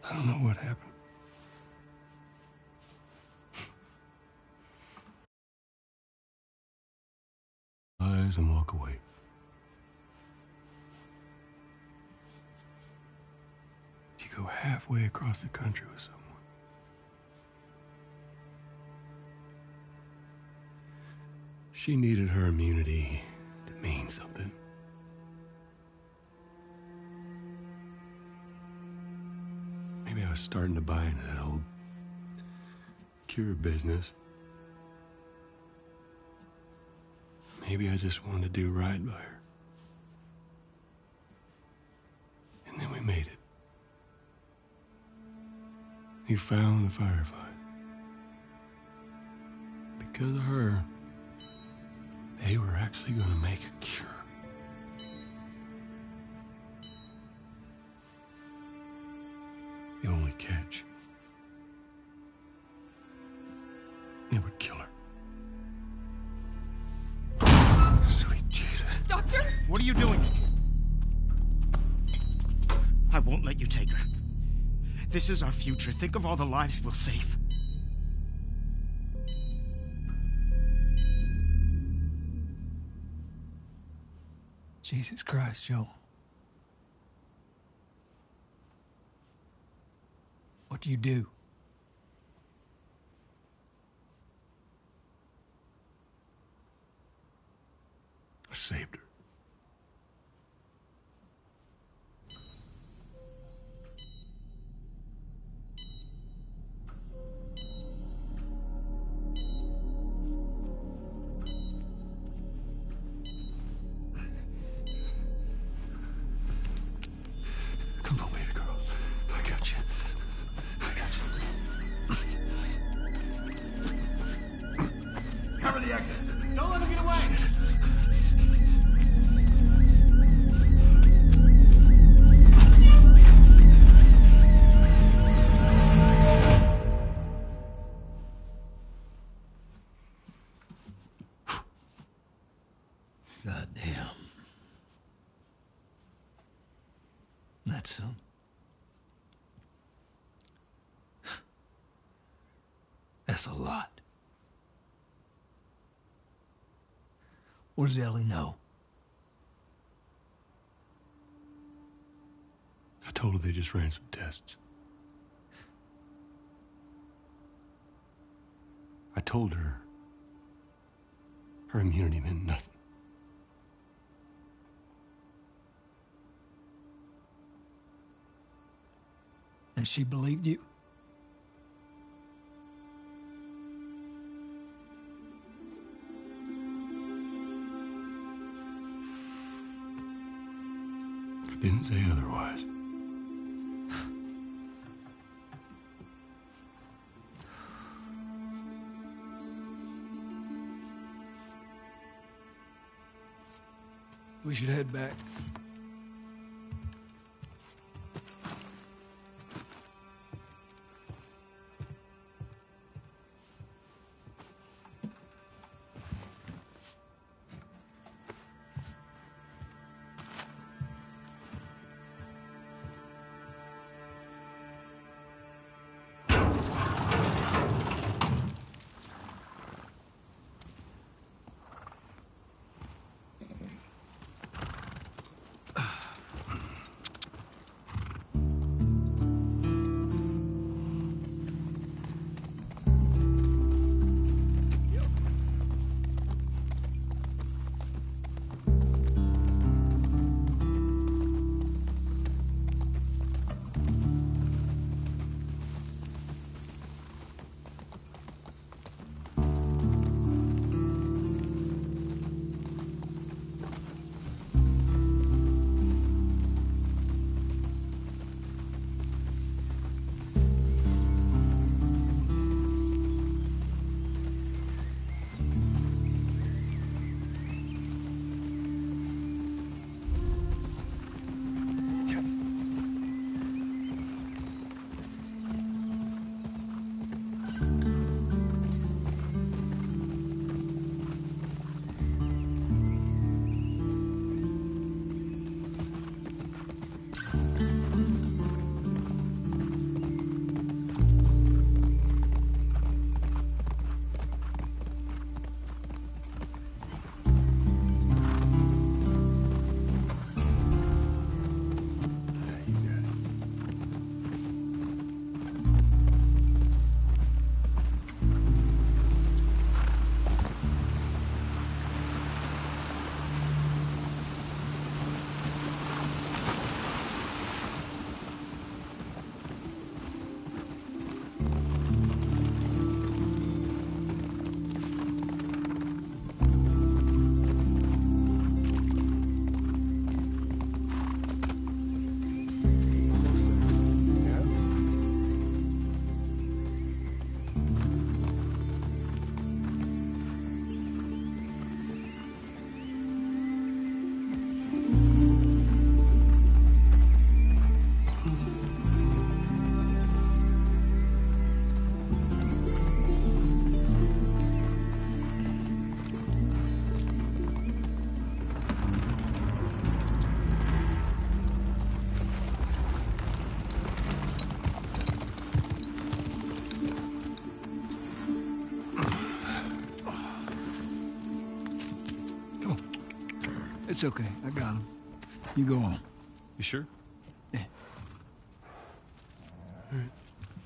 I don't know what happened. Eyes and walk away. You go halfway across the country with someone. She needed her immunity to mean something. Maybe I was starting to buy into that old cure business. Maybe I just wanted to do right by her. And then we made it. We found the firefight. Because of her, they were actually going to make a cure. The only catch, it would kill her. Sweet Jesus. Doctor? What are you doing? I won't let you take her. This is our future. Think of all the lives we'll save. Jesus Christ, Joe. What do you do? I saved her. Come on, baby girl. I got you. I got you. Cover the exit. Don't let him get away. God damn. That's some. That's a lot. What does Ellie know? I told her they just ran some tests. I told her her immunity meant nothing. And she believed you? I didn't say otherwise. We should head back. It's okay. I got him. You go on. You sure? Yeah. All right.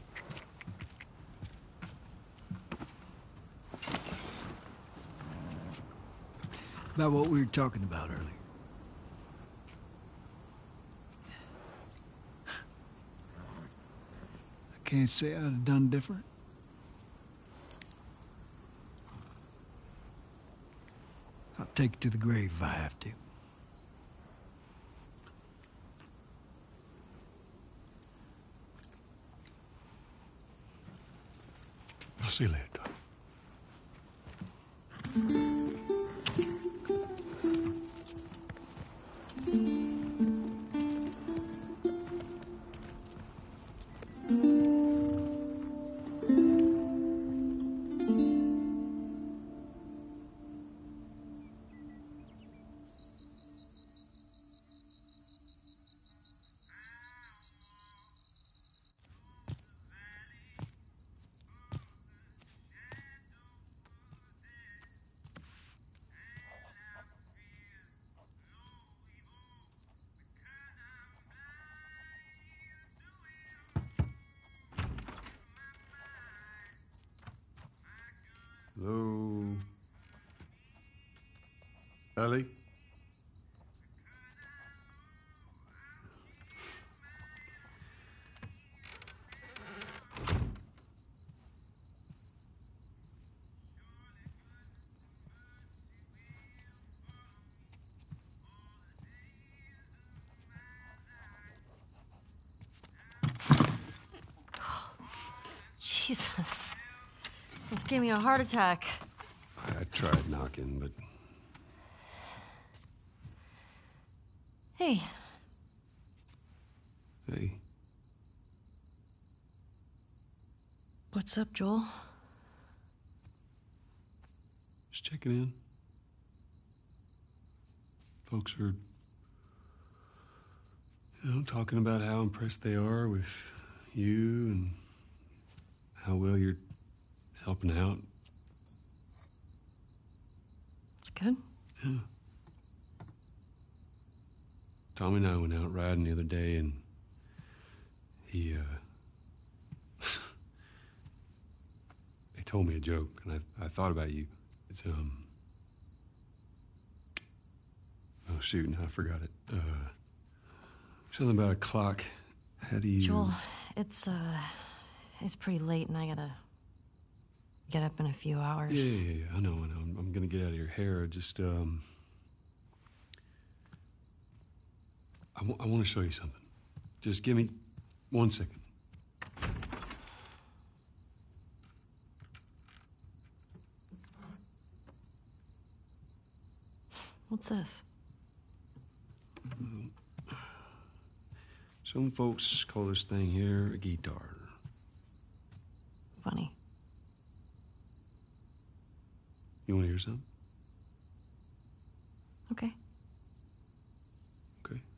About what we were talking about earlier. I can't say I'd have done different. I'll take it to the grave if I have to. I'll see you later, Tom. Hello? Ellie? Jesus. Almost gave me a heart attack. I tried knocking, but... Hey. Hey. What's up, Joel? Just checking in. Folks are, talking about how impressed they are with you and how well you're helping out. It's good. Yeah. Tommy and I went out riding the other day, and he told me a joke, and I thought about you. It's oh shoot, I forgot it. Something about a clock. How do you... Joel, it's pretty late, and I gotta get up in a few hours. Yeah, I know. I'm gonna get out of your hair. Just, I want to show you something. Just give me 1 second. What's this? Some folks call this thing here a guitar. Funny. You want to hear something? Okay. Okay.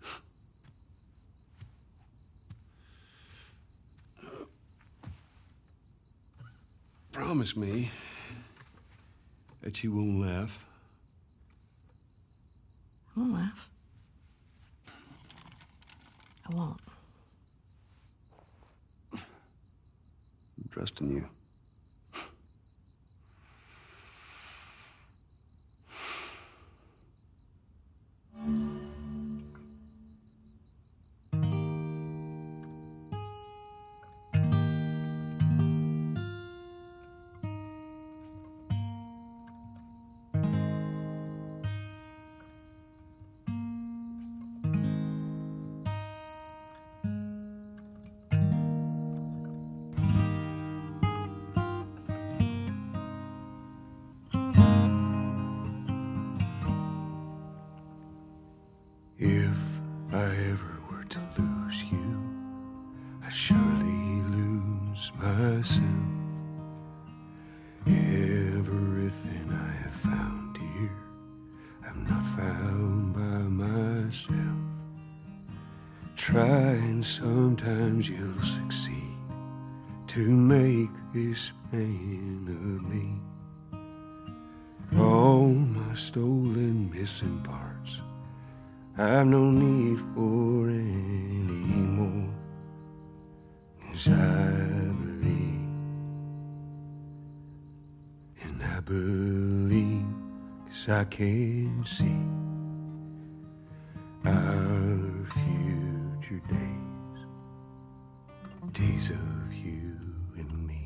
Promise me that you won't laugh. I won't laugh. I won't. I'm trusting you. If I ever were to lose you, I'd surely lose myself. Everything I have found here, I'm not found by myself. Try and sometimes you'll succeed to make this man of me. All my stolen missing parts I've no need for any more. 'Cause I believe, and I believe 'cause I can see our future days, days of you and me.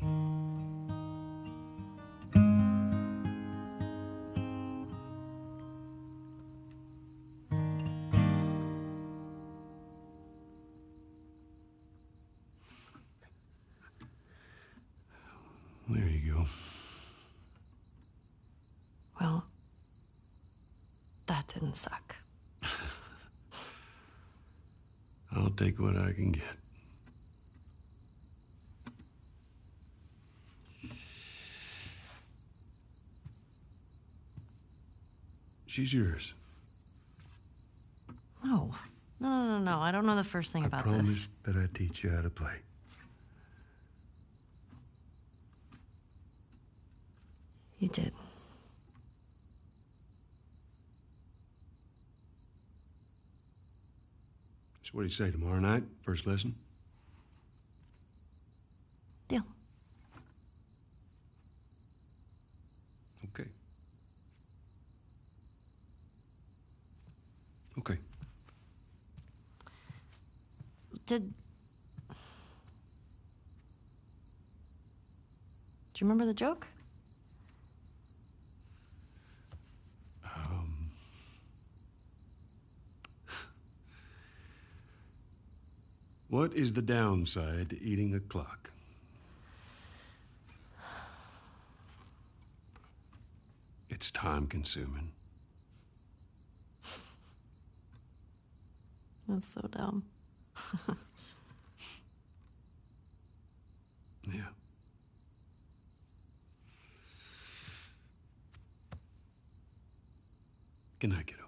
There you go. Well, that didn't suck. I'll take what I can get. She's yours. No. No. I don't know the first thing about I this. promised that I'd teach you how to play. You did. So what do you say, tomorrow night, first lesson? Deal. Okay. Okay. Do you remember the joke? What is the downside to eating a clock? It's time consuming. That's so dumb. Yeah. Good night, kiddo.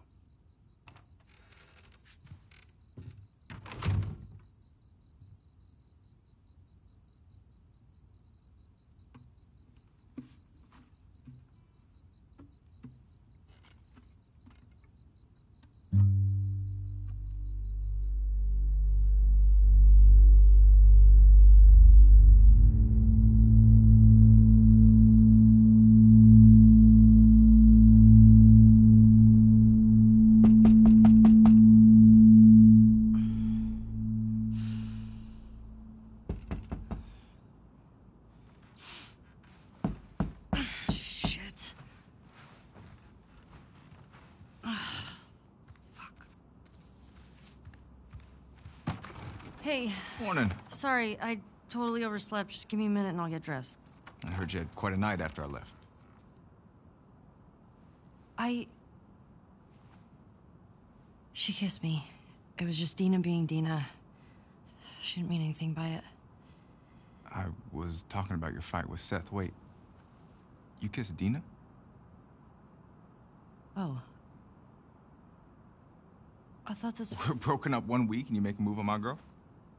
Shit. Fuck. Hey, Morning. sorry, I totally overslept. Just give me a minute and I'll get dressed. I heard you had quite a night after I left. She kissed me. It was just Dina being Dina. She didn't mean anything by it. I was talking about your fight with Seth. Wait, you kissed Dina? Oh. I thought this... We're broken up 1 week and you make a move on my girl?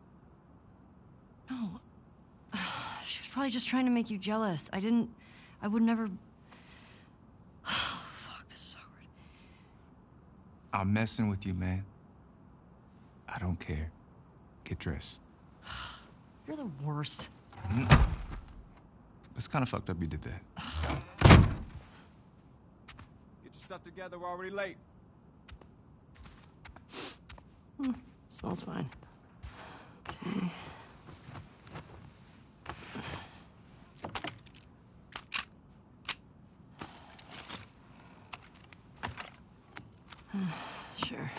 No. She was probably just trying to make you jealous. I would never... Oh, fuck, this is awkward. I'm messing with you, man. I don't care. Get dressed. You're the worst. It's kind of fucked up you did that. Get your stuff together, we're already late. Smells fine. Okay. Sure.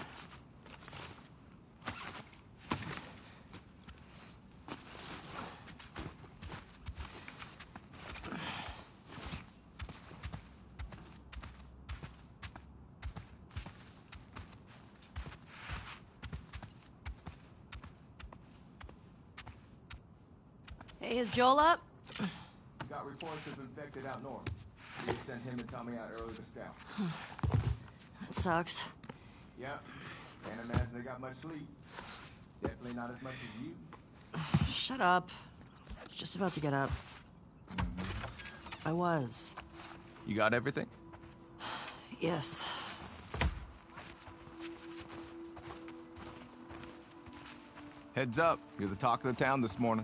Hey, is Joel up? Got reports of infected out north. We sent him and Tommy out early to scout. That sucks. Yep. Can't imagine they got much sleep. Definitely not as much as you. Shut up. I was just about to get up. I was. You got everything? Yes. Heads up, you're the talk of the town this morning.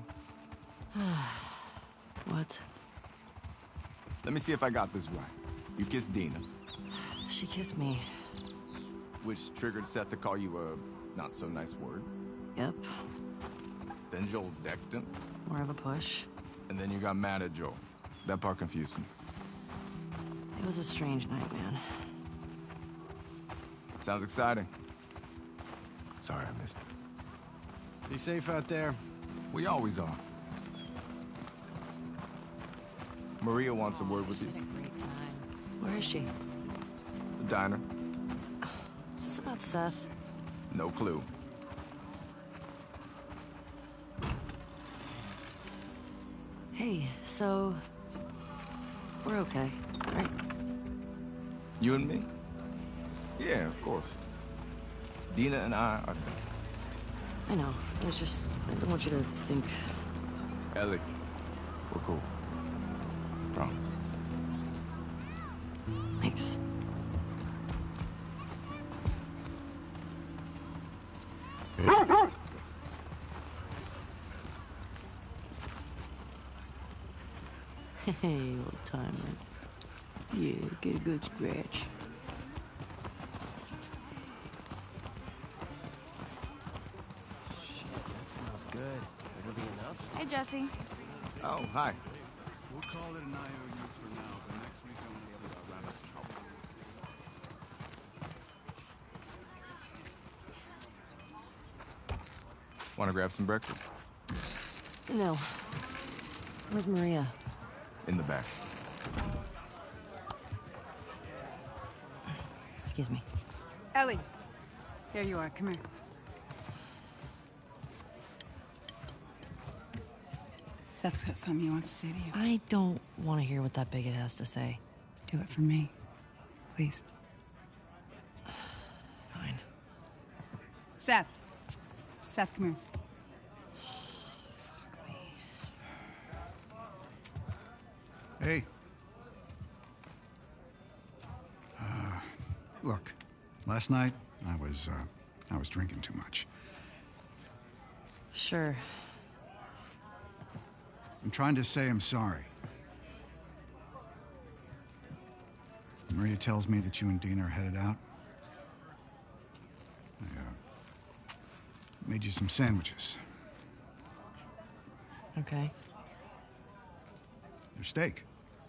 What? Let me see if I got this right. You kissed Dina, She kissed me. which triggered Seth to call you a not-so-nice word. Yep. Then Joel decked him, More of a push. and then you got mad at Joel. That part confused me. It was a strange night, man. Sounds exciting. Sorry I missed it. Be safe out there. We always are. Maria wants a word with you. Had a great time. Where is she? The diner. Is this about Seth? No clue. Hey, so... We're okay, right? You and me? Yeah, of course. Dina and I are done. I know. It was just... I don't want you to think... Ellie, we're cool. Promise. Thanks. Hey, old timer. Yeah, get a good scratch. That smells good. It'll be enough. Hey, Jesse. Oh, hi. We'll call it an IOU for now, but next week I want to see about Rabbit's trouble. Want to grab some breakfast? No. Where's Maria? In the back. Excuse me. Ellie. There you are. Come here. Seth's got something he wants to say to you. I don't want to hear what that bigot has to say. Do it for me. Please. Fine. Seth. Seth, come here. Hey. Look, last night I was drinking too much. Sure. I'm trying to say I'm sorry. Maria tells me that you and Dina are headed out. I made you some sandwiches. Okay. They're steak.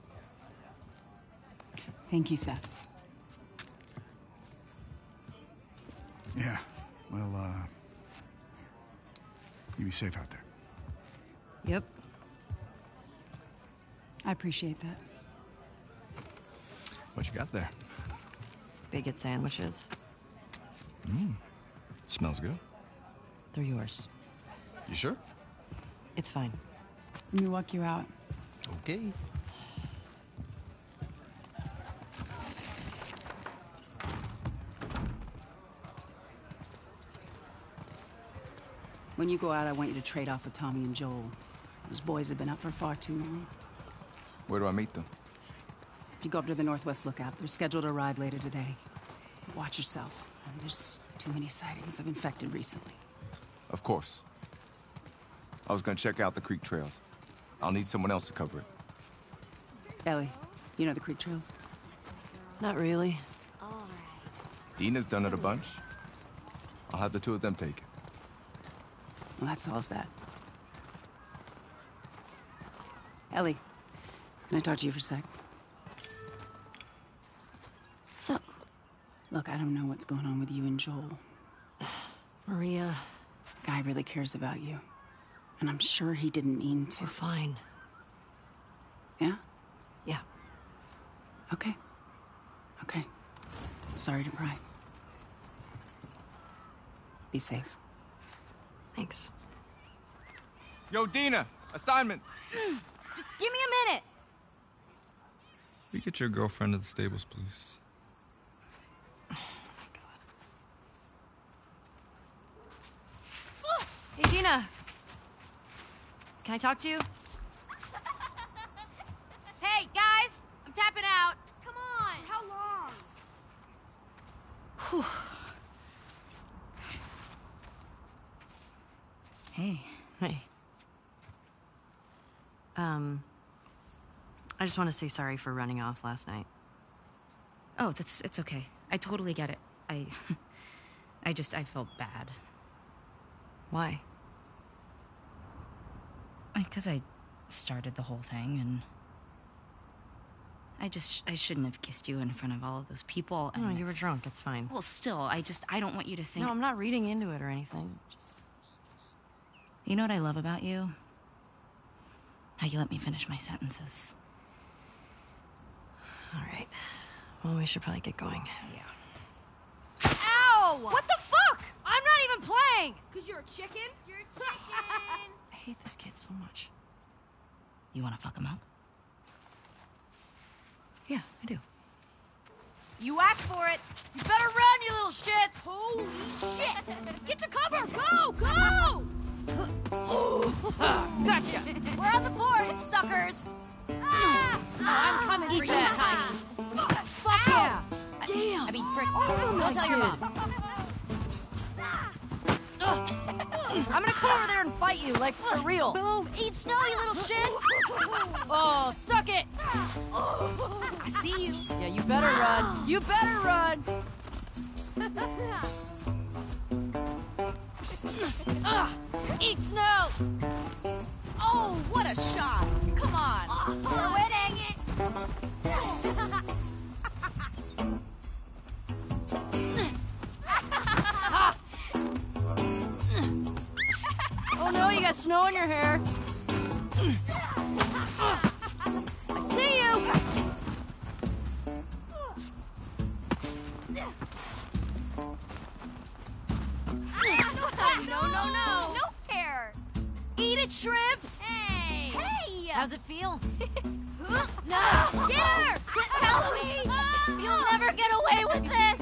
Thank you, Seth. Yeah. Well, you be safe out there. Yep. I appreciate that. What you got there? Bigot sandwiches. Smells good. They're yours. You sure? It's fine. Let me walk you out. Okay. When you go out, I want you to trade off with Tommy and Joel. Those boys have been up for far too long. Where do I meet them? If you go up to the Northwest Lookout, they're scheduled to arrive later today. Watch yourself. There's too many sightings of infected recently. Of course. I was gonna check out the creek trails. I'll need someone else to cover it. Ellie, you know the creek trails? Not really. Dina's done it a bunch. I'll have the two of them take it. Well, that solves that. Ellie, can I talk to you for a sec? So, Look, I don't know what's going on with you and Joel. Maria, Guy really cares about you. And I'm sure he didn't mean to. we're fine. Yeah? Yeah. Okay. Okay. Sorry to pry. Be safe. Thanks. Yo, Dina! Assignments! Just give me a minute. Will you get your girlfriend to the stables, please? Hey, Dina. Can I talk to you? Hey, guys, I'm tapping out. Come on. How long? Hey. Hey. I just want to say sorry for running off last night. Oh, it's okay. I totally get it. I felt bad. Why? Because I started the whole thing, and I shouldn't have kissed you in front of all of those people. And No, you were drunk. It's fine. Well, still, I don't want you to think... No, I'm not reading into it or anything. Just... You know what I love about you? How you let me finish my sentences. All right. Well, we should probably get going. Yeah. Ow! What the fuck? I'm not even playing! Cause you're a chicken? You're a chicken! I hate this kid so much. You want to fuck him up? Yeah, I do. You asked for it! You better run, you little shits! Holy shit! Get to cover! Go! Go! Gotcha! We're on the board, suckers! I'm coming for you, Tiny. Fuck yeah! Damn! I mean, frick. Don't tell your mom. I'm gonna come over there and fight you, like, for real. Boom! Eat snow, you little shit! Oh, suck it! I see you. Yeah, you better run. You better run! Eat snow! Oh, what a shot! Come on! We're winning it! Oh no, you got snow in your hair. I see you! No, no, no! No fair! Eat it, shrimps! Hey! Hey! How's it feel? No! Get her! Help me! You'll never get away with this!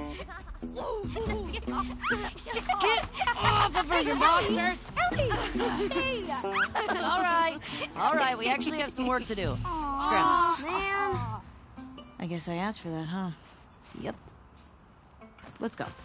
Get off of her, you monsters! All right, we actually have some work to do. Scram. Man. I guess I asked for that, huh? Yep. Let's go.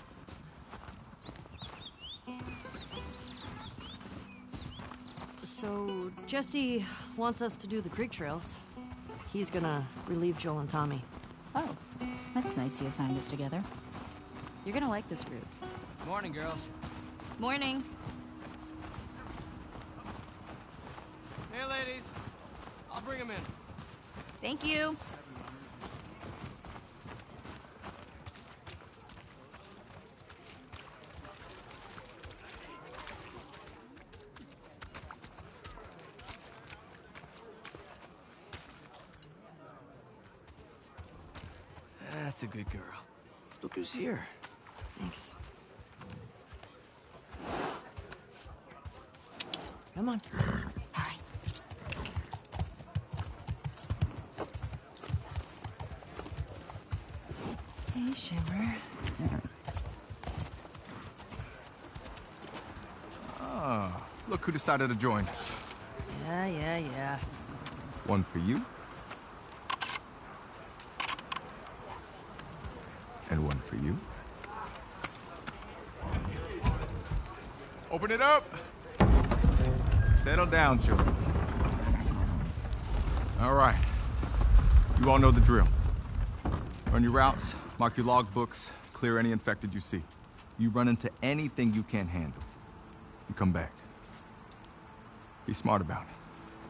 So, Jesse wants us to do the creek trails. He's gonna relieve Joel and Tommy. Oh, that's nice you assigned us together. You're gonna like this route. Morning, girls. Morning. Hey, ladies. I'll bring them in. Thank you. That's a good girl. Look who's here. Thanks. Come on. Hey, Shimmer. Ah, look who decided to join us. Yeah. One for you. And one for you. Open it up! Settle down, children. All right. You all know the drill. Run your routes, mark your logbooks, clear any infected you see. You run into anything you can't handle, you come back. Be smart about it.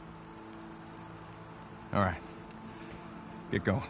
All right. Get going.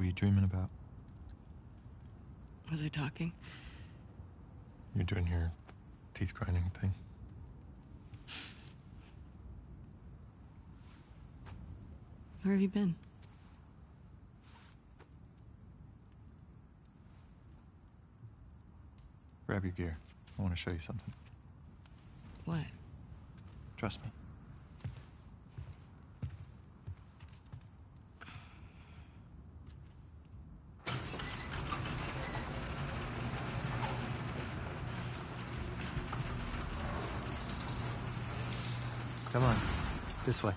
were you dreaming about? Was I talking? You're doing your teeth grinding thing. Where have you been? Grab your gear. I want to show you something. What? Trust me. Come on. This way.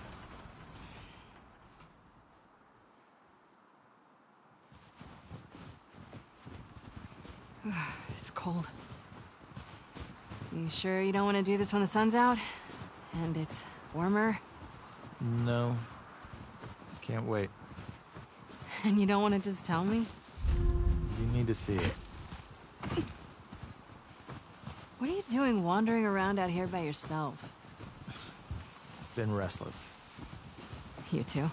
It's cold. You sure you don't want to do this when the sun's out? And it's warmer? No. Can't wait. And you don't want to just tell me? You need to see it. What are you doing wandering around out here by yourself? Been restless. You too?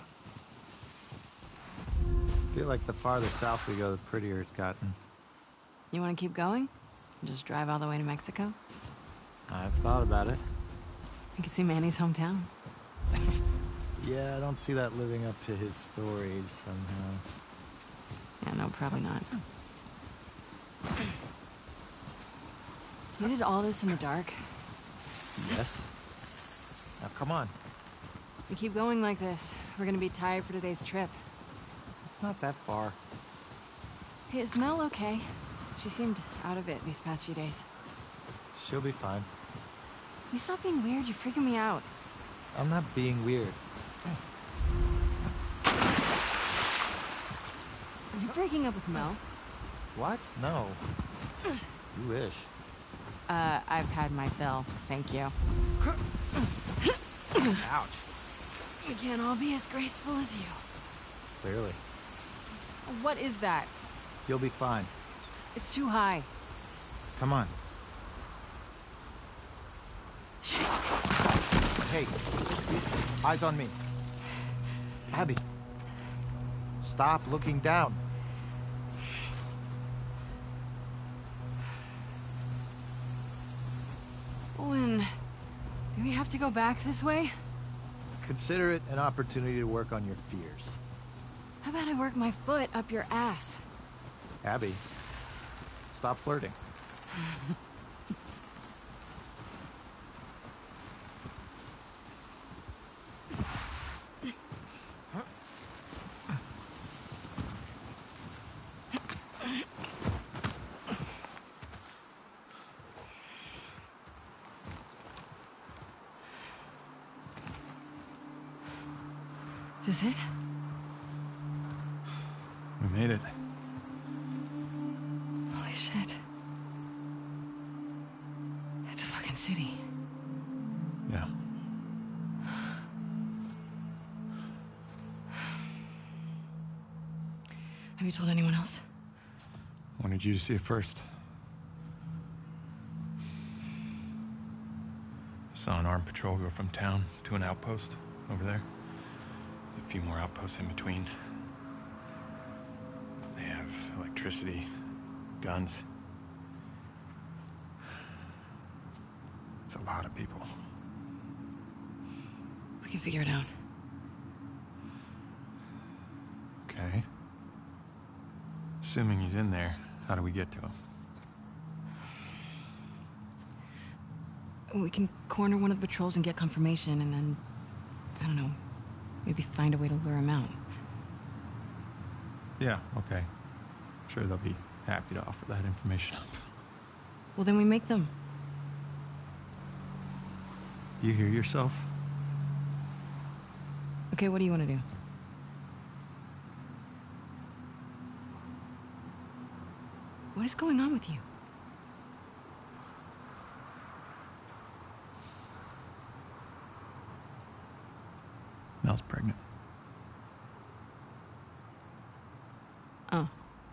Feel like the farther south we go, the prettier it's gotten. You want to keep going? Just drive all the way to Mexico? I've thought about it. I could see Manny's hometown. Yeah, I don't see that living up to his stories somehow. Yeah, no, probably not. You did all this in the dark? Yes. Now come on. We keep going like this, we're gonna be tired for today's trip. It's not that far. Hey, is Mel okay? She seemed out of it these past few days. She'll be fine. You stop being weird, you're freaking me out. I'm not being weird. Are you breaking up with Mel? What? No. You wish. I've had my fill, thank you. Ouch. We can't all be as graceful as you. Clearly. What is that? You'll be fine. It's too high. Come on. Shit. Hey. Eyes on me. Abby. Stop looking down. Owen, do we have to go back this way? Consider it an opportunity to work on your fears. How about I work my foot up your ass? Abby, stop flirting. Is it? We made it. Holy shit. It's a fucking city. Yeah. Have you told anyone else? Wanted you to see it first. I saw an armed patrol go from town to an outpost over there. A few more outposts in between. They have electricity, guns. It's a lot of people. We can figure it out. Okay. Assuming he's in there, how do we get to him? We can corner one of the patrols and get confirmation, and then, I don't know, maybe find a way to lure him out. Yeah, okay. I'm sure they'll be happy to offer that information up. Well, then we make them. You hear yourself? Okay, what do you want to do? What is going on with you? Mel's pregnant. Oh.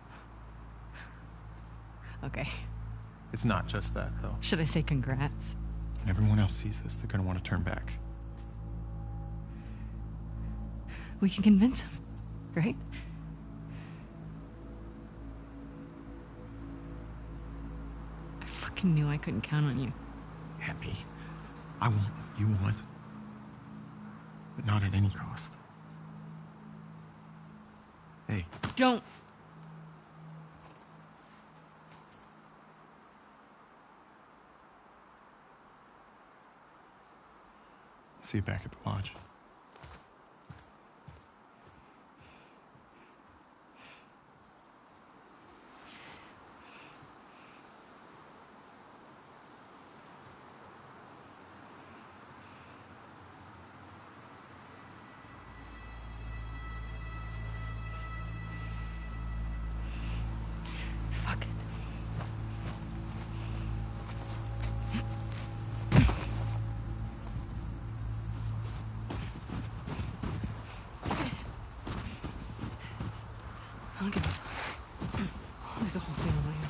Okay. It's not just that, though. Should I say congrats? When everyone else sees this, they're gonna want to turn back. We can convince him, right? I knew I couldn't count on you. Abby, I want what you want, but not at any cost. Hey. Don't. See you back at the lodge. Fuck it. I don't give a fuck. I'll do the whole thing on my own.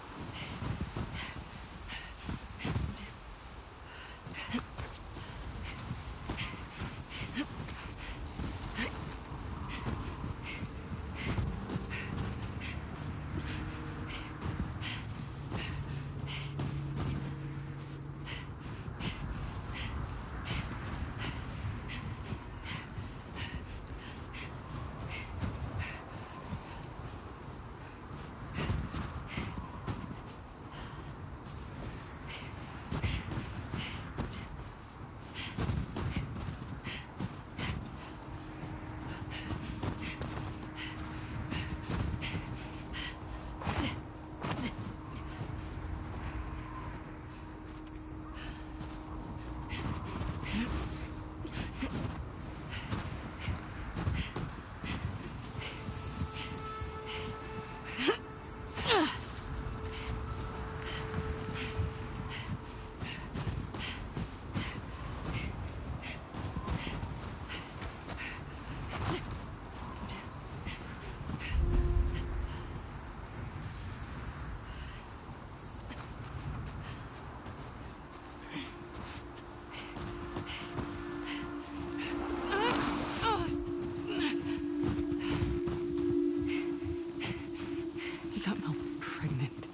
He got Mel pregnant.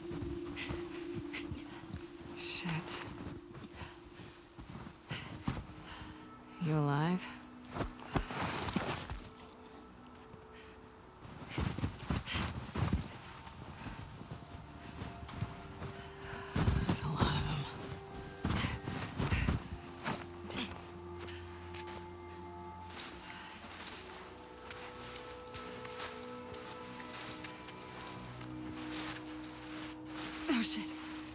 Shit. You alive? That's a lot of them. Oh shit.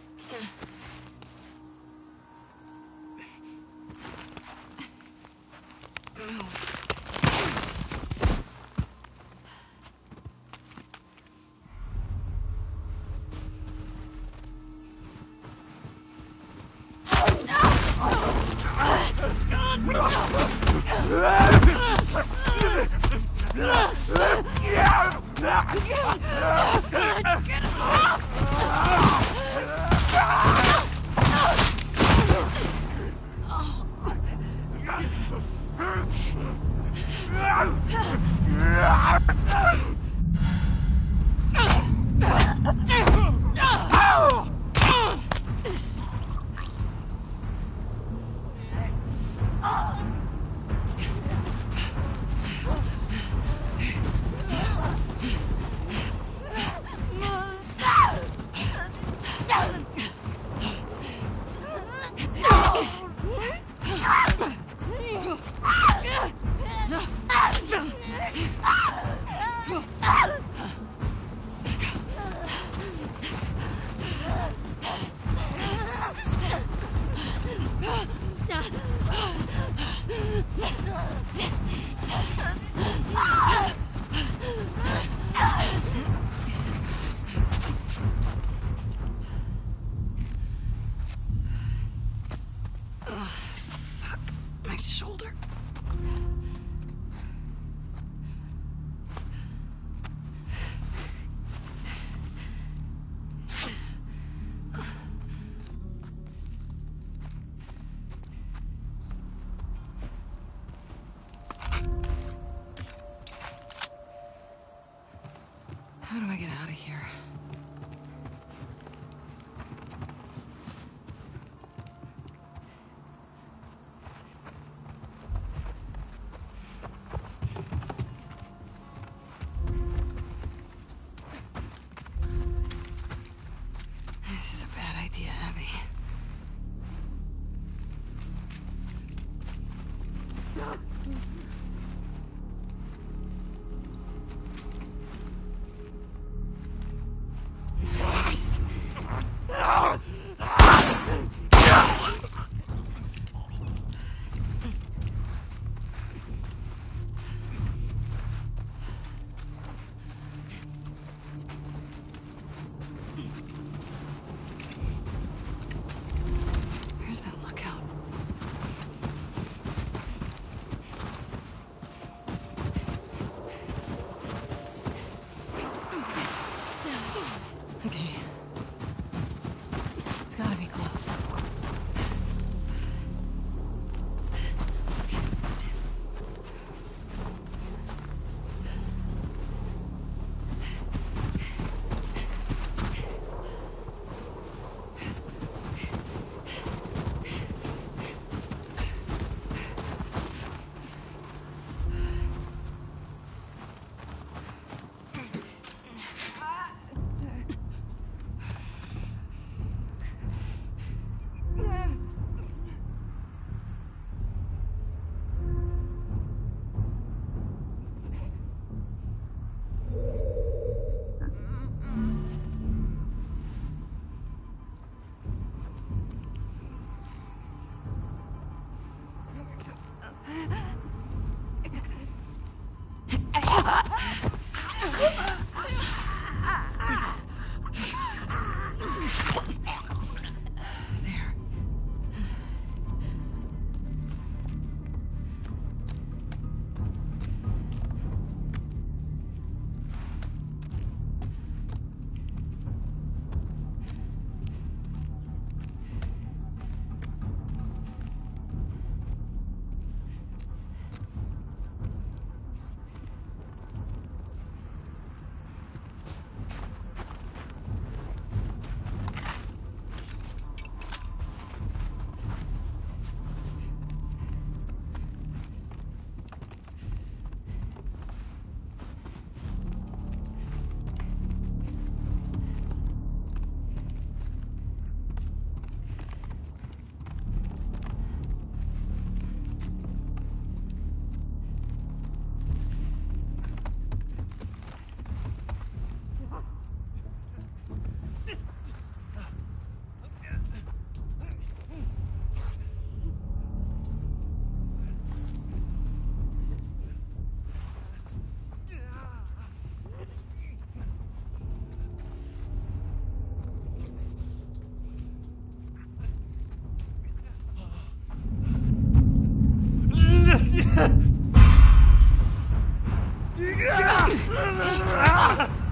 Fuck. My shoulder. How do I get out of here?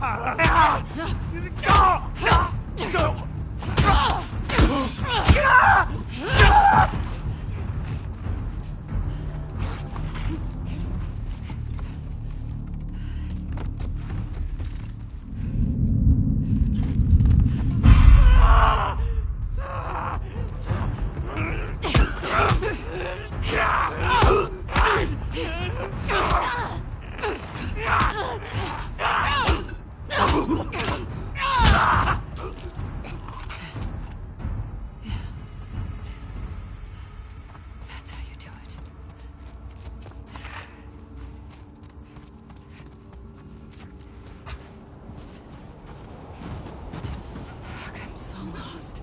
That's how you do it. Fuck, I'm so lost.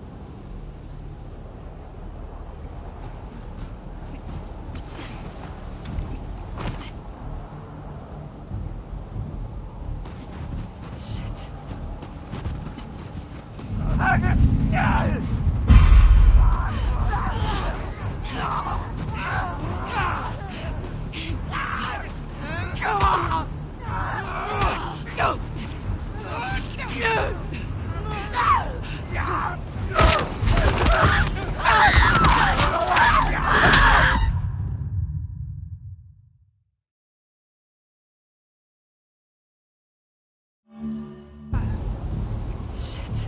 Shit. Shit.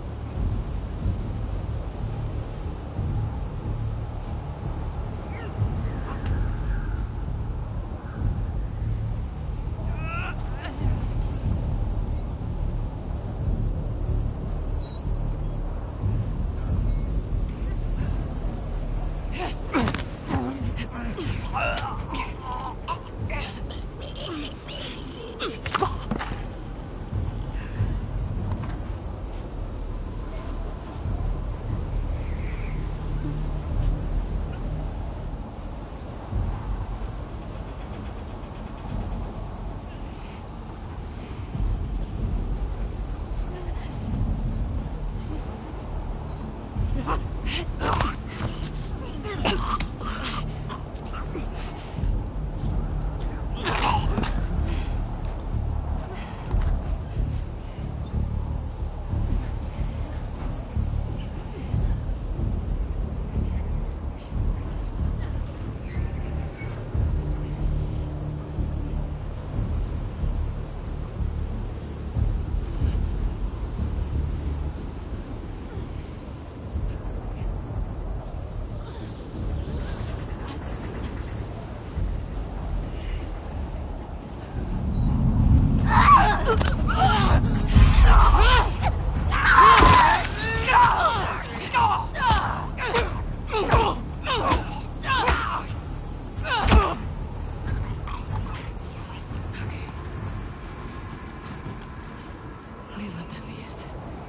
Please let that be it.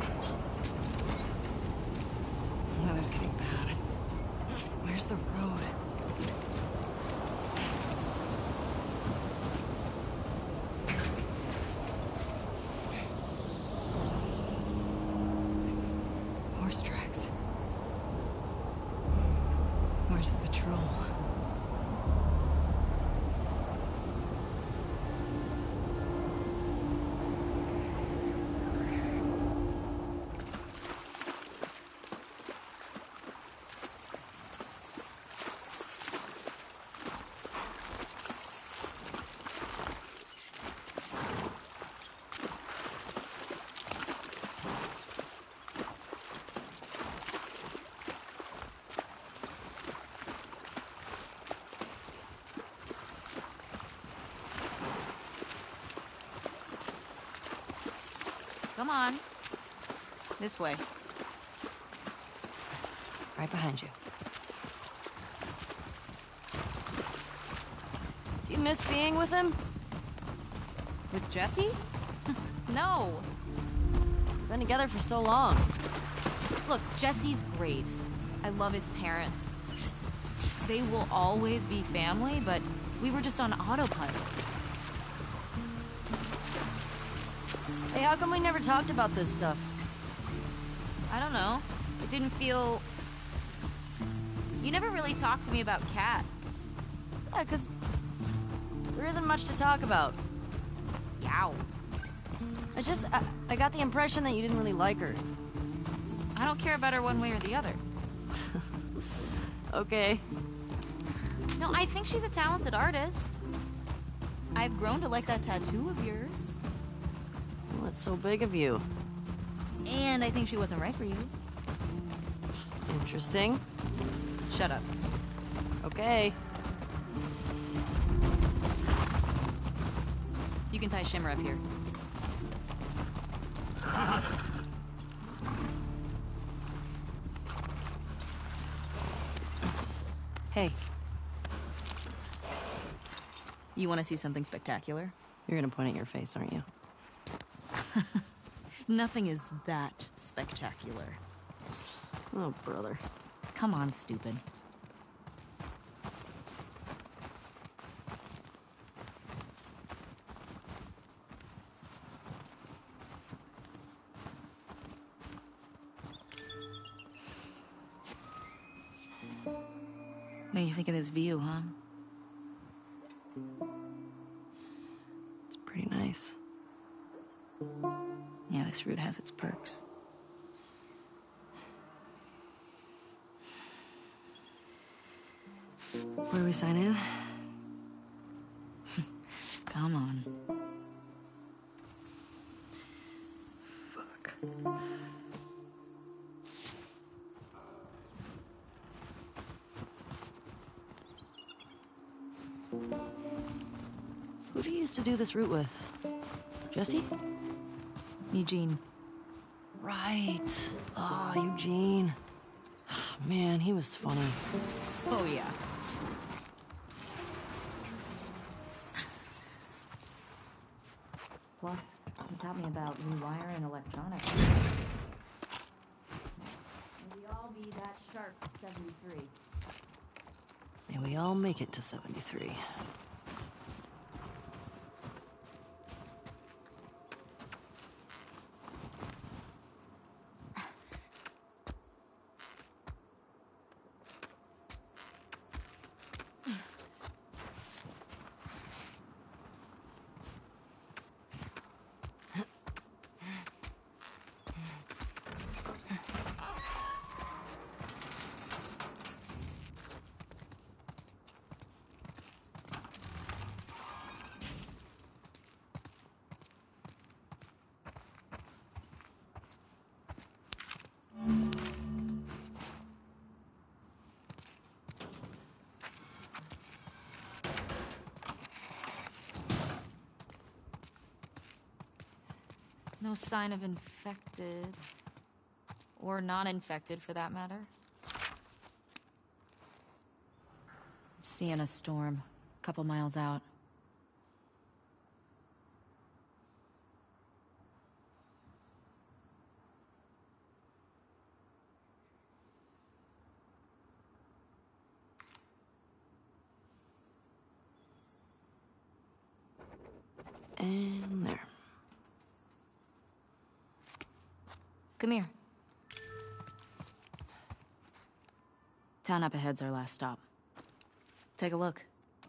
Weather's getting bad. Where's the road? Horse tracks. Where's the patrol? Come on. This way. Right behind you. Do you miss being with him? With Jesse? No. Been together for so long. Look, Jesse's great. I love his parents. They will always be family, but we were just on autopilot. Hey, how come we never talked about this stuff? I don't know. It didn't feel... You never really talked to me about Kat. Yeah, 'cause there isn't much to talk about. Yow. I got the impression that you didn't really like her. I don't care about her one way or the other. Okay. No, I think she's a talented artist. I've grown to like that tattoo of yours. Well, that's so big of you. And I think she wasn't right for you. Interesting. Shut up. Okay. You can tie Shimmer up here. Hey. You want to see something spectacular? You're gonna point at your face, aren't you? Nothing is that spectacular. Oh, brother. Come on, stupid. What do you think of this view, huh? It's pretty nice. Yeah, this route has its perks. Where do we sign in? Come on. Fuck. Who do you used to do this route with? Jesse? Eugene. Right. Ah, Eugene. Man, he was funny. Oh, yeah. Plus, he taught me about rewiring and electronics. May we all be that sharp at 73. May we all make it to 73. No sign of infected. Or non-infected, for that matter. Seeing a storm. A couple miles out. And there. Come here. Town up ahead's our last stop. Take a look.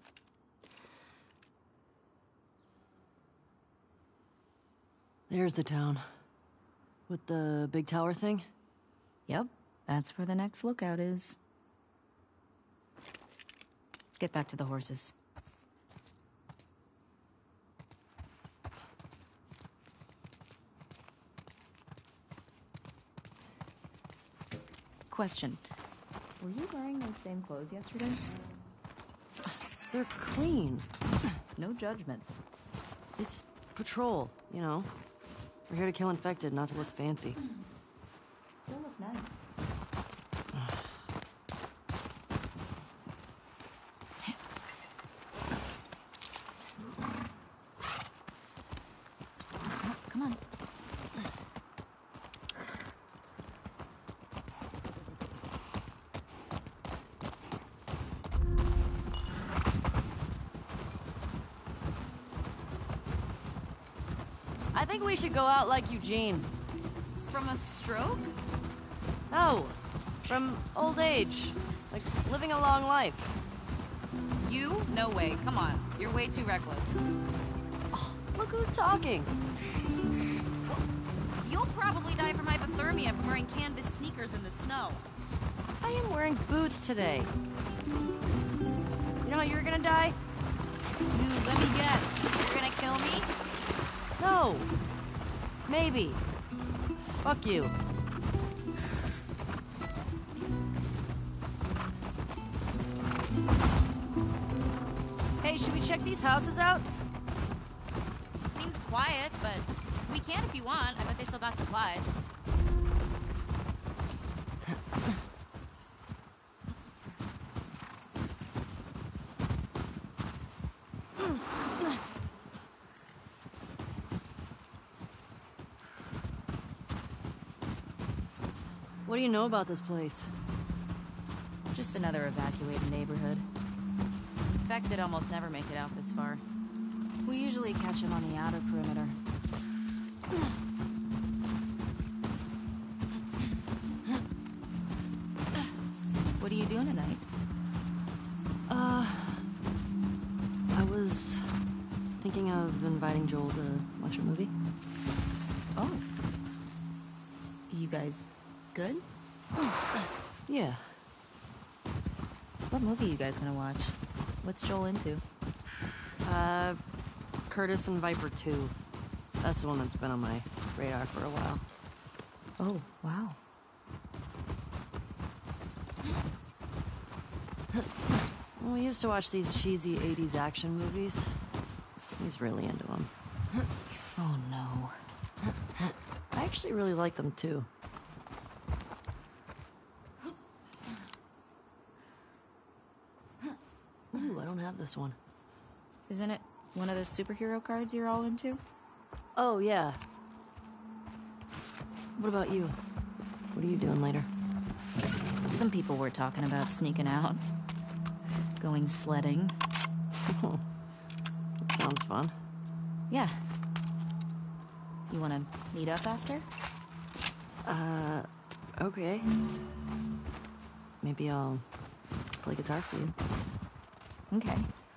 There's the town. With the big tower thing? Yep, that's where the next lookout is. Let's get back to the horses. Question. Were you wearing those same clothes yesterday? They're clean. No judgment. It's patrol, you know. We're here to kill infected, not to look fancy. Still look nice. Oh, come on. I think we should go out like Eugene. From a stroke? No, from old age. Like living a long life. You? No way. Come on. You're way too reckless. Oh, Look who's talking. You'll probably die from hypothermia from wearing canvas sneakers in the snow. I am wearing boots today. You know how you're gonna die? Noob, let me guess. You're gonna kill me? No. Maybe. Fuck you. Hey, should we check these houses out? Seems quiet, but we can if you want. I bet they still got supplies. What do you know about this place? Just another evacuated neighborhood. Infected almost never make it out this far. We usually catch them on the outer perimeter. What are you doing tonight? I was thinking of inviting Joel to watch a movie. Oh. You guys good? Yeah. What movie you guys gonna watch? What's Joel into? Curtis and Viper 2. That's the one that's been on my radar for a while. Oh, wow. Well, we used to watch these cheesy 80s action movies. He's really into them. Oh, no. I actually really like them, too. Ooh, I don't have this one. Isn't it one of those superhero cards you're all into? Oh, yeah. What about you? What are you doing later? Some people were talking about sneaking out. Going sledding. Oh, that sounds fun. Yeah. You wanna meet up after? Okay. Maybe I'll play guitar for you. Okay.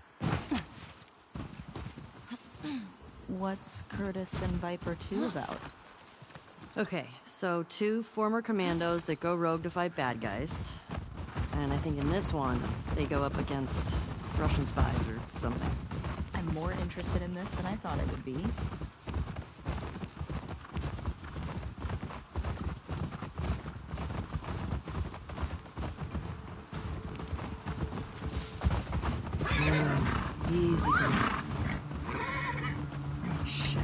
What's Curtis and Viper 2 about? Okay, so 2 former commandos that go rogue to fight bad guys. And I think in this one, they go up against Russian spies or something. I'm more interested in this than I thought it would be. Easy, girl. Oh, shit.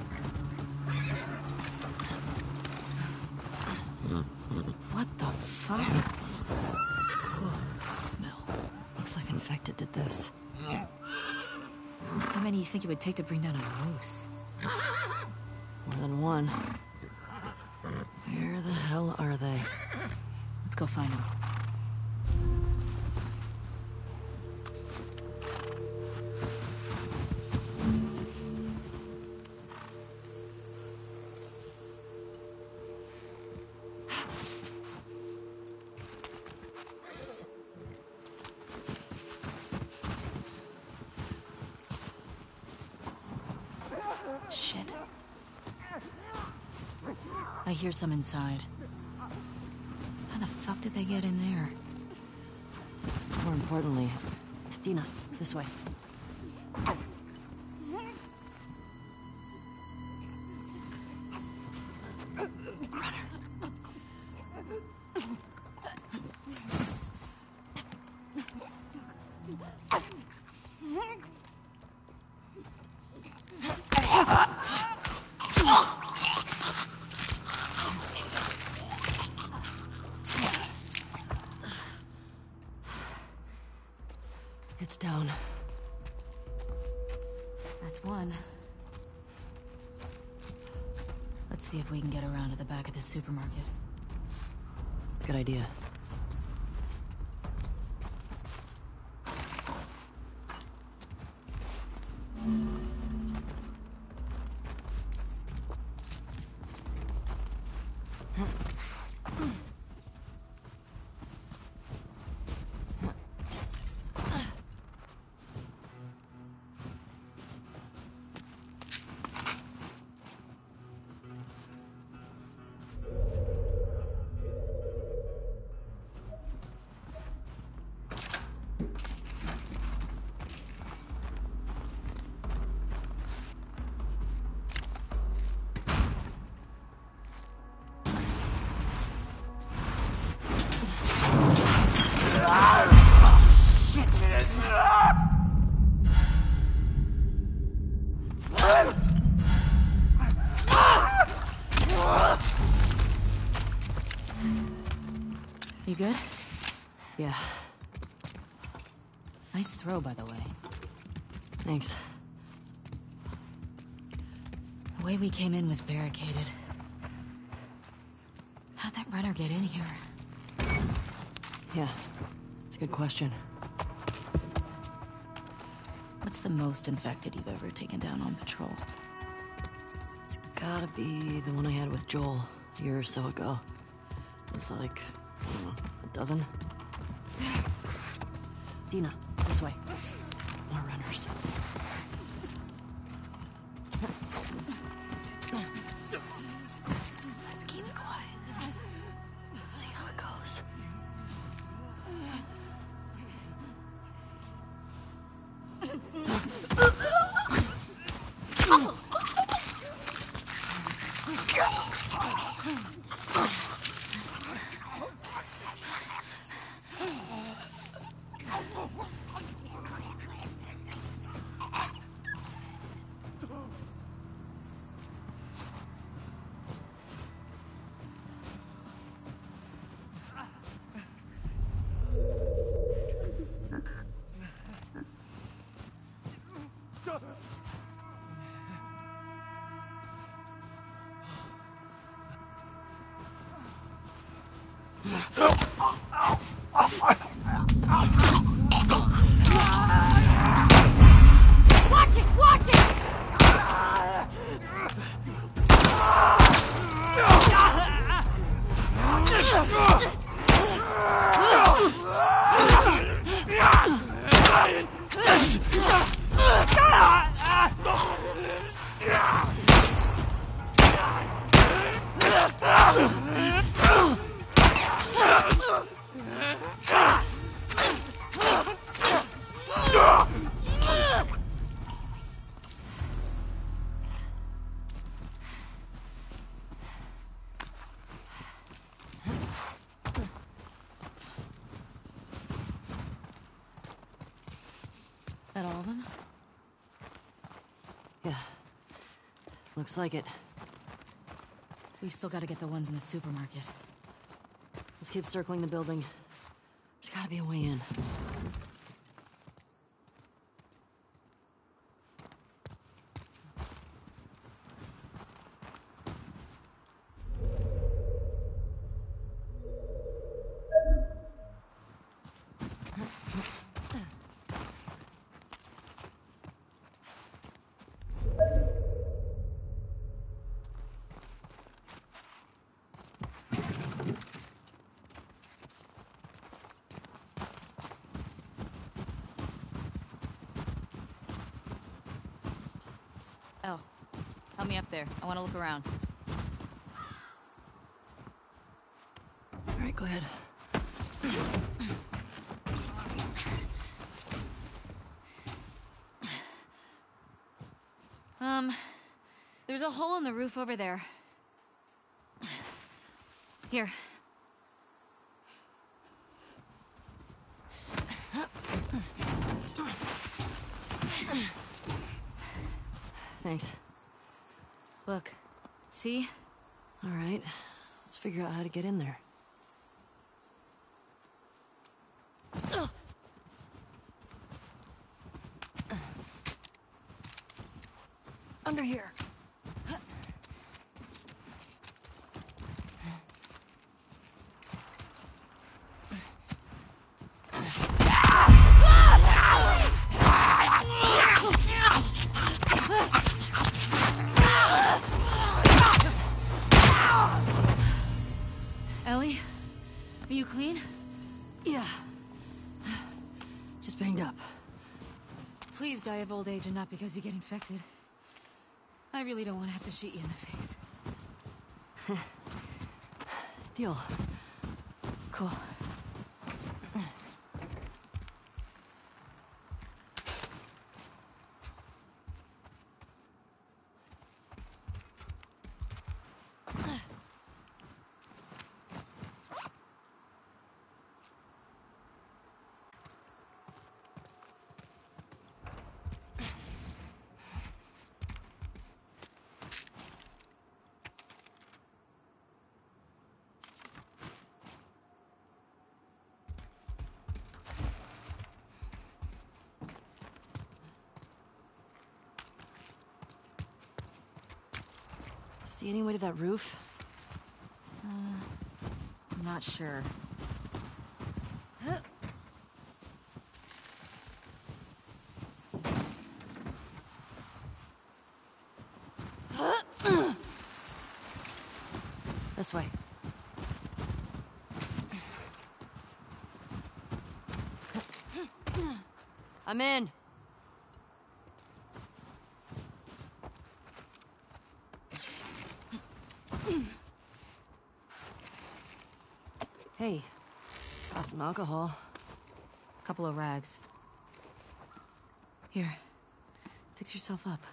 What the fuck? Oh, that smell. Looks like infected did this. How many do you think it would take to bring down a moose? More than one. Where the hell are they? Let's go find them. Shit. I hear some inside. How the fuck did they get in there? More importantly, Dina, this way. It's down. That's one. Let's see if we can get around to the back of the supermarket. Good idea. You good? Yeah, Nice throw, by the way. thanks. The way we came in was barricaded. How'd that runner get in here? Yeah, it's a good question. What's the most infected you've ever taken down on patrol? It's gotta be the one I had with Joel a year or so ago. It was like, I don't know, a dozen? Dina, this way. More runners. Let's keep it quiet. Let's see how it goes. Watch it! Watch it! That all of them? Yeah, looks like it. We've still got to get the ones in the supermarket. Let's keep circling the building. There's gotta be a way in. Elle, help me up there. I want to look around. All right, go ahead. There's a hole in the roof over there. Here. Thanks. Look. See? All right, let's figure out how to get in there. Under here. Ellie? Are you clean? Yeah. Just banged up. Please die of old age and not because you get infected. I really don't want to have to shoot you in the face. Deal. Cool. See any way to that roof? I'm not sure. This way. I'm in. Hey, got some alcohol. Couple of rags. Here, fix yourself up.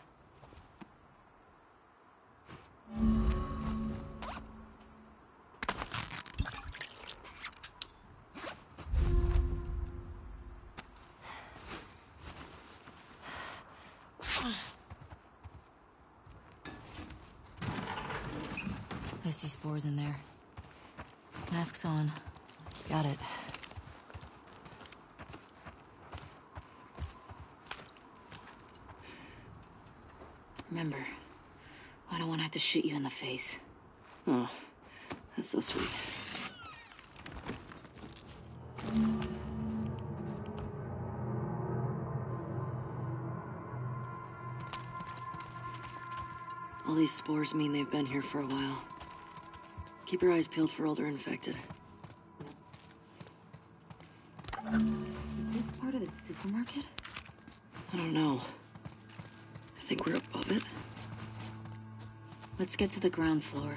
I see spores in there. Mask's on. Got it. Remember, I don't want to have to shoot you in the face. Oh, that's so sweet. All these spores mean they've been here for a while. Keep your eyes peeled for older infected. Is this part of the supermarket? I don't know. I think we're above it. Let's get to the ground floor.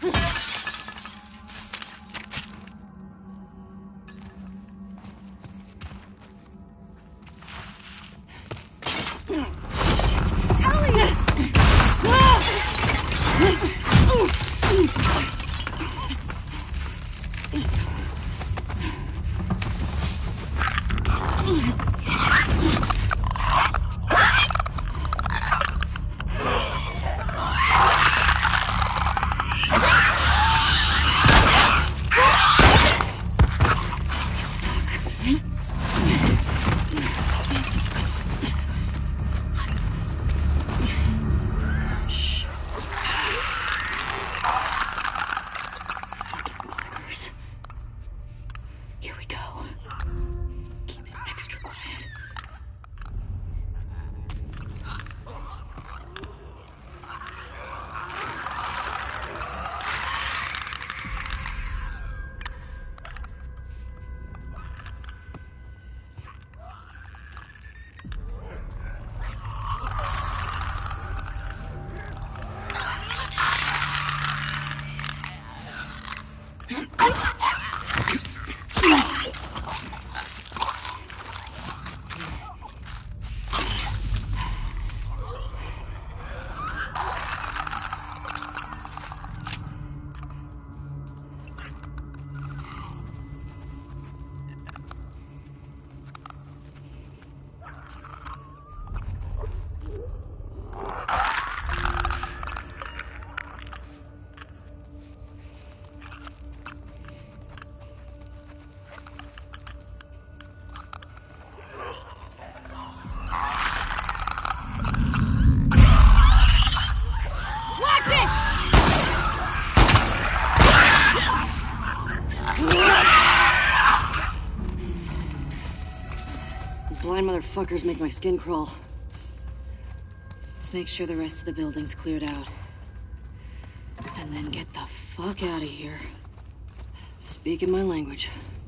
Here we go. Keep it extra quiet. These blind motherfuckers make my skin crawl. Let's make sure the rest of the building's cleared out. And then get the fuck out of here. Speaking my language.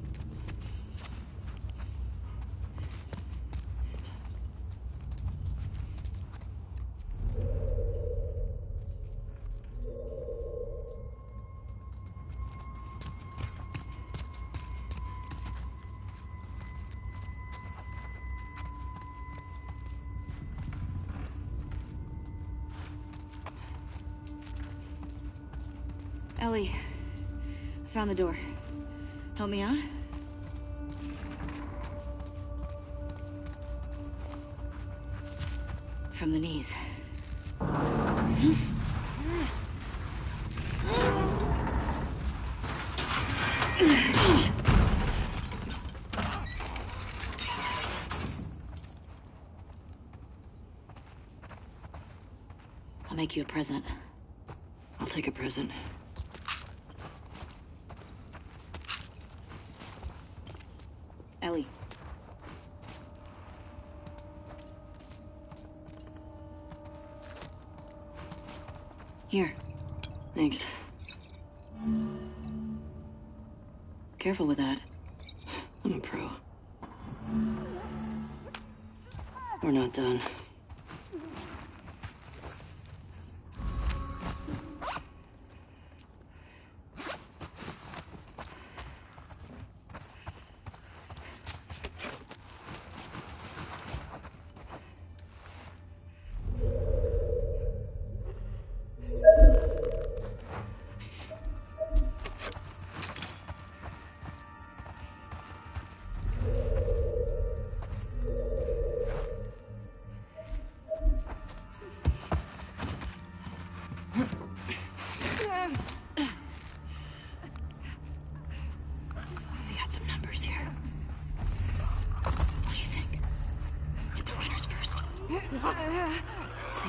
Ellie, I found the door. Help me out? From the knees. I'll make you a present. I'll take a present. Ellie. Here. Thanks. Careful with that. I'm a pro. We're not done. We got some numbers here. What do you think? Hit the runners first. Let's see.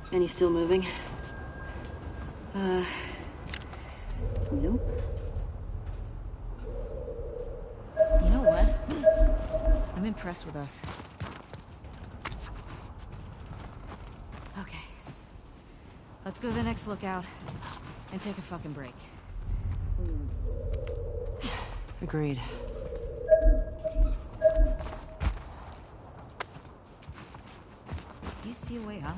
And he's still moving? Nope. You know what? I'm impressed with us. Okay. Let's go to the next lookout and take a fucking break. Agreed. Do you see a way out?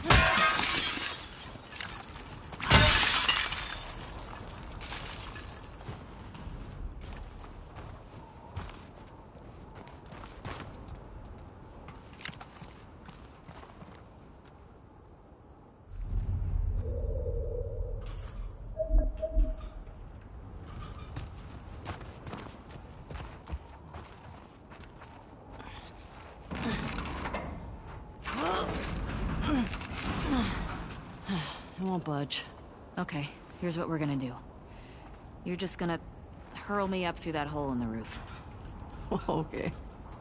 I won't budge. Okay, here's what we're gonna do. You're just gonna hurl me up through that hole in the roof. Okay.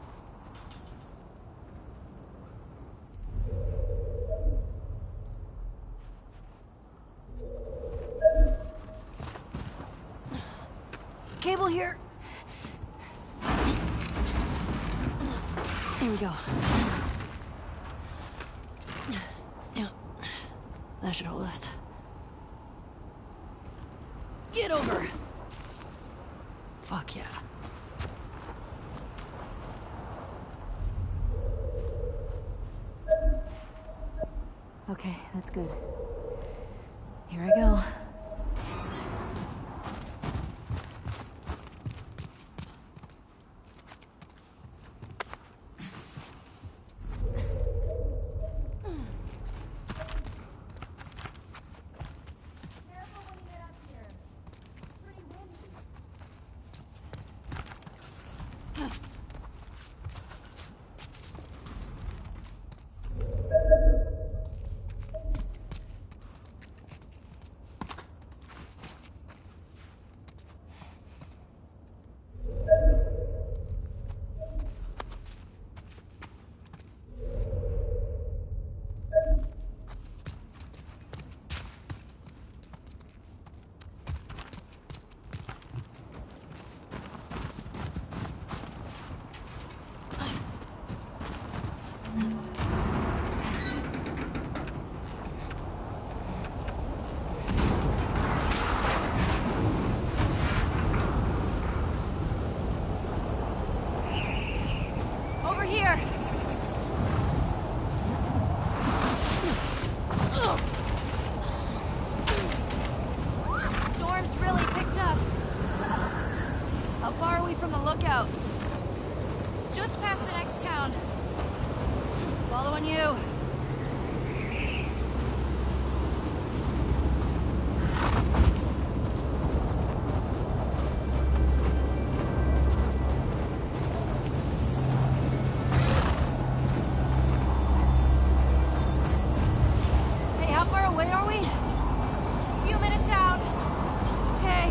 Cable here. Here we go. Yeah. That should hold us. Get over. Fuck yeah. Okay, that's good. Here I go. Over here. Storm's really picked up. How far are we from the lookout? Just past the next town. Following you. Hey, how far away are we? A few minutes out. Okay.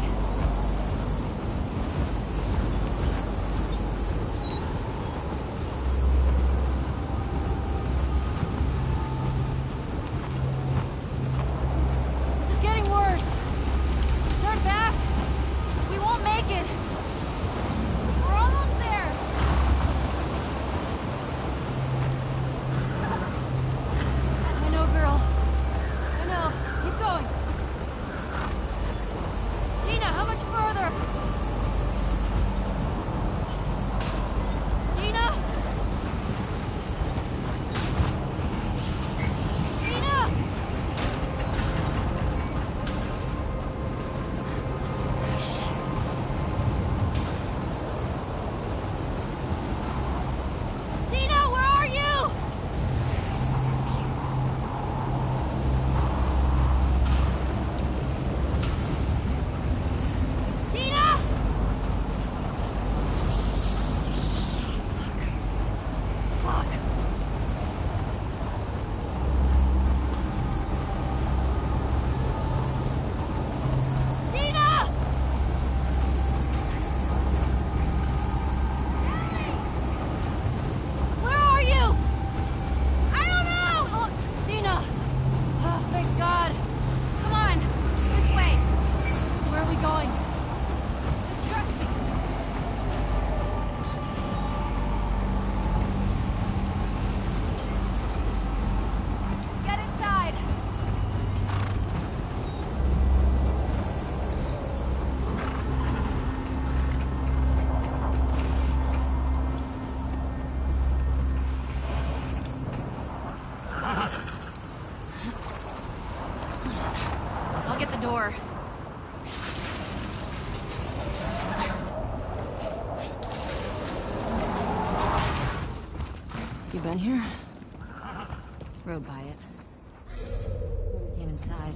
been here? Rode by it. Came inside.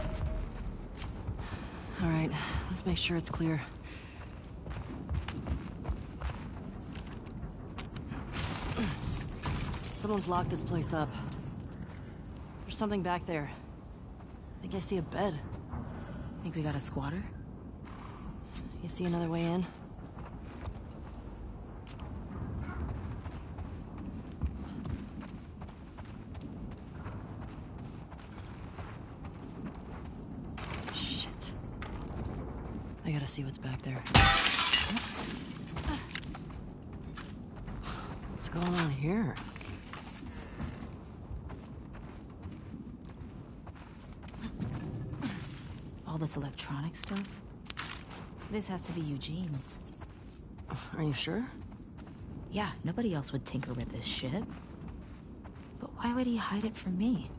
All right, let's make sure it's clear. Someone's locked this place up. There's something back there. I think I see a bed. Think we got a squatter? You see another way in? Shit. I gotta see what's back there. What's going on here? All this electronic stuff? This has to be Eugene's. Are you sure? Yeah, nobody else would tinker with this shit. But why would he hide it from me?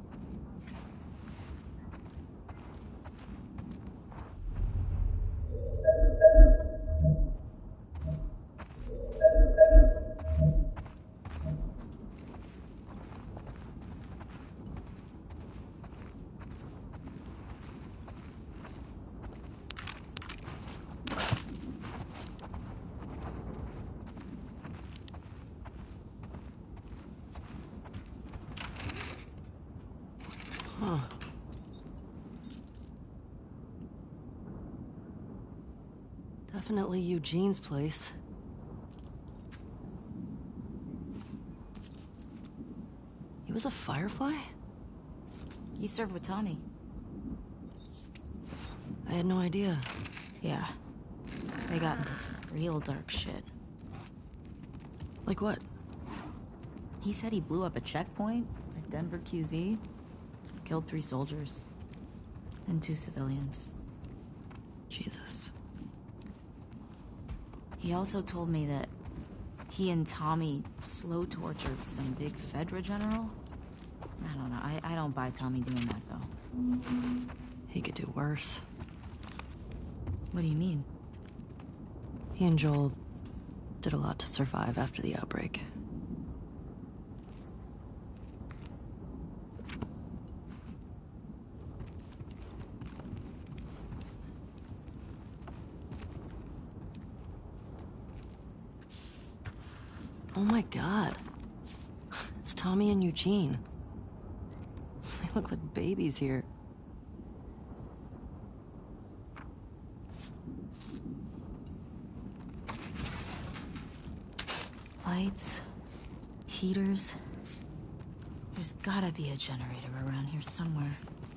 Huh. Definitely Eugene's place. He was a Firefly? He served with Tommy. I had no idea. Yeah. They got into some real dark shit. Like what? He said he blew up a checkpoint at Denver QZ. Killed 3 soldiers. And 2 civilians. Jesus. He also told me that he and Tommy slow tortured some big Fedra general. I don't know. I don't buy Tommy doing that, though. He could do worse. What do you mean? He and Joel did a lot to survive after the outbreak. Oh my god. It's Tommy and Eugene. They look like babies here. Lights, heaters. There's gotta be a generator around here somewhere.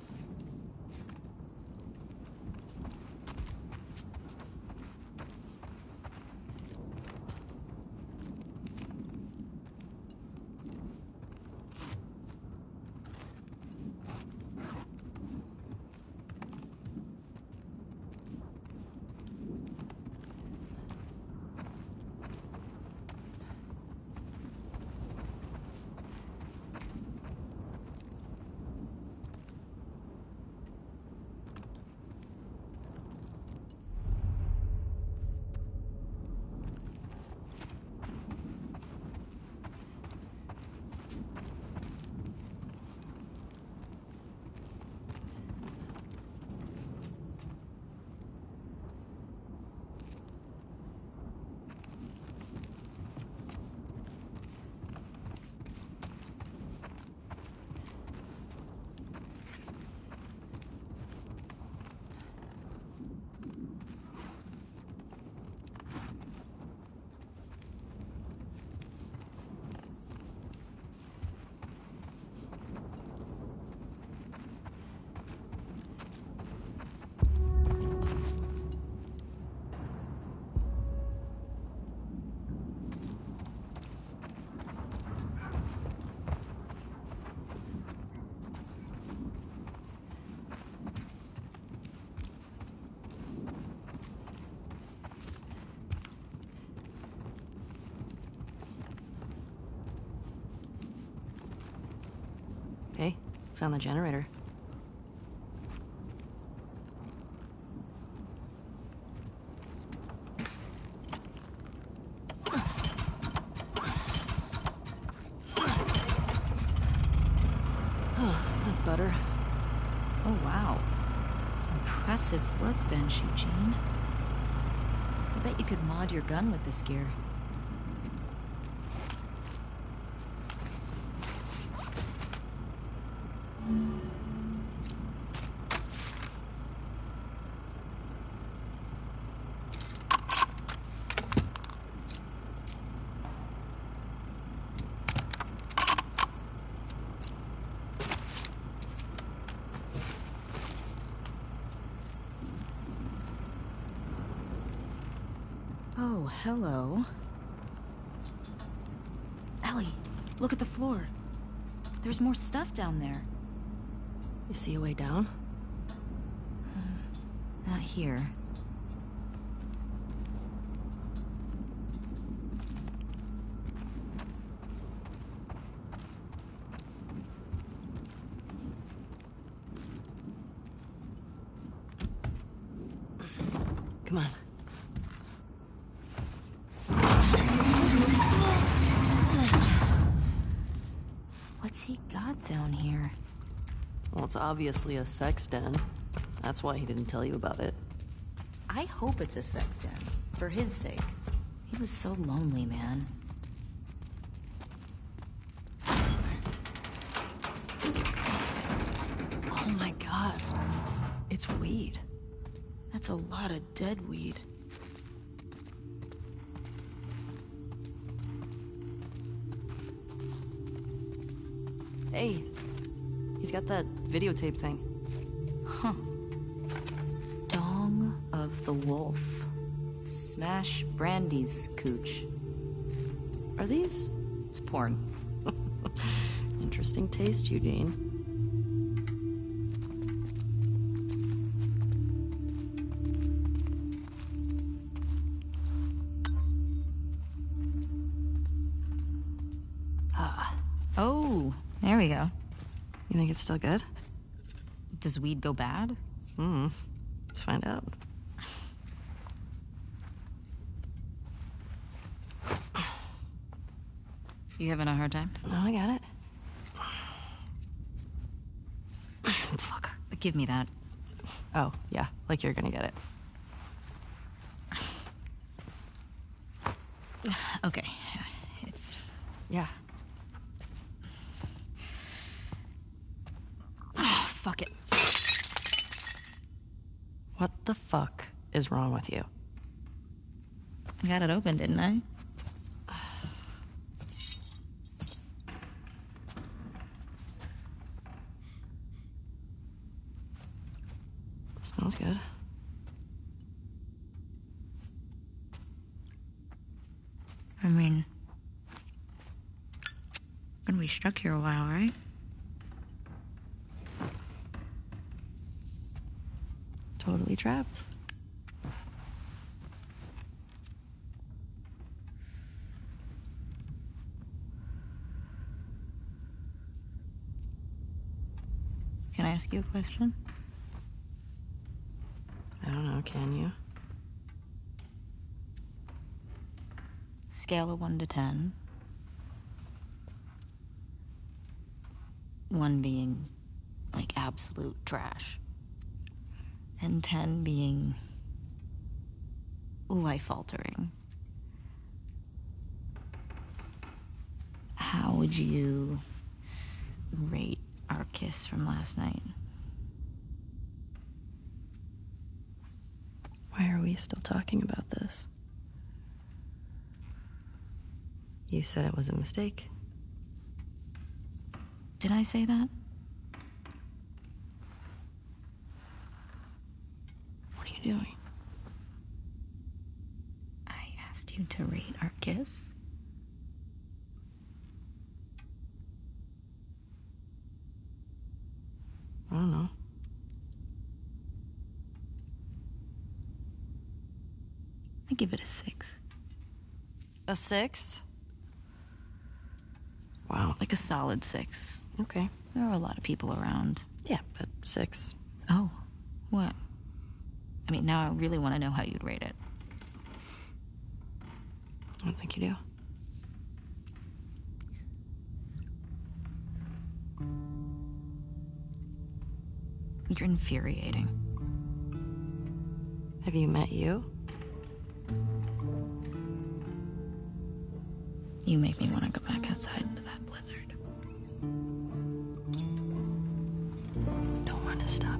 Hey, found the generator. better. Oh, wow. Impressive workbench, Eugene. I bet you could mod your gun with this gear. Oh, hello. Ellie, look at the floor. There's more stuff down there. You see a way down? Not here. Come on. What's he got down here? Well, it's obviously a sex den. That's why he didn't tell you about it. I hope it's a sex den. For his sake. He was so lonely, man. Oh my god. It's weed. That's a lot of dead weed. Hey, he's got that videotape thing. Huh. Dong of the Wolf. Smash Brandy's cooch. Are these? It's porn. Interesting taste, Eugene. Oh, there we go. You think it's still good? Does weed go bad? Let's find out. You having a hard time? No, I got it. Fuck. Give me that. Oh, yeah, like you're gonna get it. Okay. It's... Yeah. Oh, fuck it. What the fuck is wrong with you? I got it open, didn't I? Smells good. I mean... gonna be stuck here a while, right? Totally trapped. Can I ask you a question? I don't know, can you? Scale of 1 to 10. 1 being, like, absolute trash. And 10 being life-altering. How would you rate our kiss from last night? Why are we still talking about this? You said it was a mistake. Did I say that? What are you doing? I asked you to rate our kiss. I don't know. I give it a 6. A 6? Wow. Like a solid 6. Okay. There are a lot of people around. Yeah, but 6. Oh, what? I mean, now I really want to know how you'd rate it. I don't think you do. You're infuriating. Have you met you? You make me want to go back outside into that blizzard. Don't want to stop